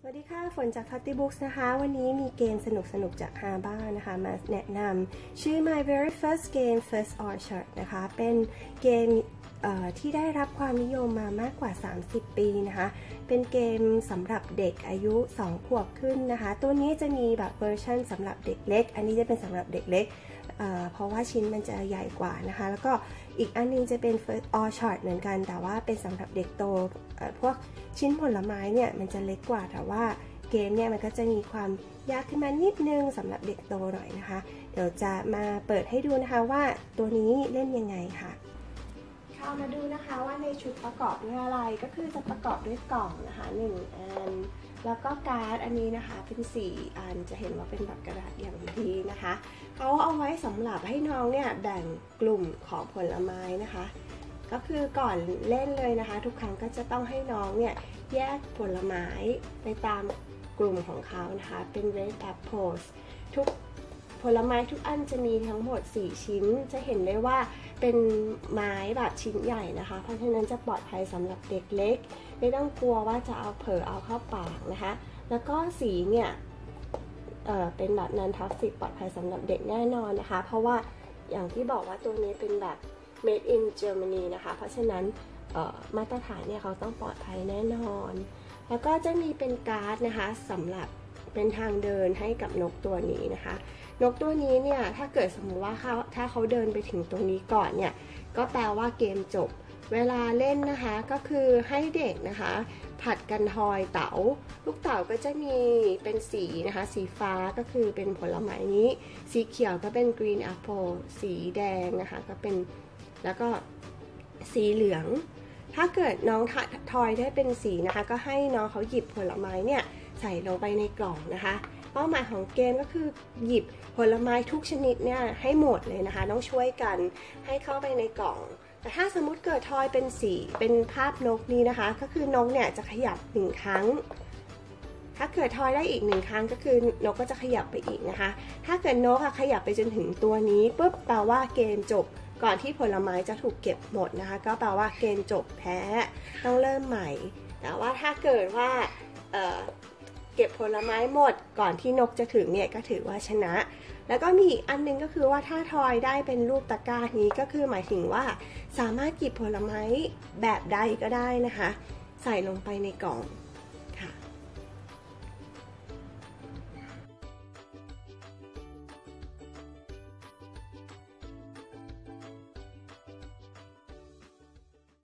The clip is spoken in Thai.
สวัสดีค่ะฝนจาก Totty Books นะคะวันนี้มีเกมสนุกๆจากฮาบ้านะคะมาแนะนำชื่อ My Very First Game First Orchard นะคะเป็นเกมที่ได้รับความนิยมมามากกว่า30ปีนะคะเป็นเกมสำหรับเด็กอายุ2 ขวบขึ้นนะคะตัวนี้จะมีแบบเวอร์ชันสำหรับเด็กเล็กอันนี้จะเป็นสำหรับเด็กเล็กเพราะว่าชิ้นมันจะใหญ่กว่านะคะแล้วก็อีกอันนึงจะเป็น First Orchard เหมือนกันแต่ว่าเป็นสำหรับเด็กโตพวกชิ้นผลไม้เนี่ยมันจะเล็กกว่าแต่ว่าเกมเนี่ยมันก็จะมีความยากขึ้นมานิดนึงสำหรับเด็กโตหน่อยนะคะเดี๋ยวจะมาเปิดให้ดูนะคะว่าตัวนี้เล่นยังไงค่ะเข้ามาดูนะคะว่าในชุดประกอบด้วยอะไรก็คือจะประกอบด้วยกล่องนะคะ1 อันแล้วก็การ์ดอันนี้นะคะเป็น4 อันจะเห็นว่าเป็นแบบกระดาษอย่างดีนะคะเขาเอาไว้สำหรับให้น้องเนี่ยแบ่งกลุ่มของผลไม้นะคะก็คือก่อนเล่นเลยนะคะทุกครั้งก็จะต้องให้น้องเนี่ยแยกผลไม้ไปตามกลุ่มของเขานะคะเป็น red apples ทุกผลไม้ทุกอันจะมีทั้งหมด4 ชิ้นจะเห็นได้ว่าเป็นไม้แบบชิ้นใหญ่นะคะเพราะฉะนั้นจะปลอดภัยสำหรับเด็กเล็กไม่ต้องกลัวว่าจะเอาเผลอเอาเข้าปากนะคะแล้วก็สีเนี่ยเป็นแบบ non toxic ปลอดภัยสำหรับเด็กแน่นอนนะคะเพราะว่าอย่างที่บอกว่าตัวนี้เป็นแบบ made in Germany นะคะเพราะฉะนั้นมาตรฐานเนี่ยเขาต้องปลอดภัยแน่นอนแล้วก็จะมีเป็นการ์ดนะคะสำหรับเป็นทางเดินให้กับนกตัวนี้นะคะนกตัวนี้เนี่ยถ้าเกิดสมมติว่าถ้าเขาเดินไปถึงตรงนี้ก่อนเนี่ยก็แปลว่าเกมจบเวลาเล่นนะคะก็คือให้เด็กนะคะผัดกันทอยเต๋าลูกเต๋าก็จะมีเป็นสีนะคะสีฟ้าก็คือเป็นผลไม้นี้สีเขียวก็เป็น green apple สีแดงนะคะก็เป็นแล้วก็สีเหลืองถ้าเกิดน้องทอยได้เป็นสีนะคะก็ให้น้องเขาหยิบผลไม้เนี่ยใส่ลงไปในกล่องนะคะเป้าหมายของเกมก็คือหยิบผลไม้ทุกชนิดเนี่ยให้หมดเลยนะคะต้องช่วยกันให้เข้าไปในกล่องแต่ถ้าสมมุติเกิดทอยเป็นสีเป็นภาพนกนี้นะคะก็คือนกเนี่ยจะขยับ1 ครั้งถ้าเกิดทอยได้อีก1 ครั้งก็คือนกก็จะขยับไปอีกนะคะถ้าเกิดนกขยับไปจนถึงตัวนี้ปุ๊บแปลว่าเกมจบก่อนที่ผลไม้จะถูกเก็บหมดนะคะก็แปลว่าเกมจบแพ้ต้องเริ่มใหม่แต่ว่าถ้าเกิดว่าเก็บผลไม้หมดก่อนที่นกจะถึงเนี่ยก็ถือว่าชนะแล้วก็มีอีกอันนึงก็คือว่าถ้าทอยได้เป็นรูปตะกร้านี้ก็คือหมายถึงว่าสามารถหยิบผลไม้แบบใดก็ได้นะคะใส่ลงไปในกล่อง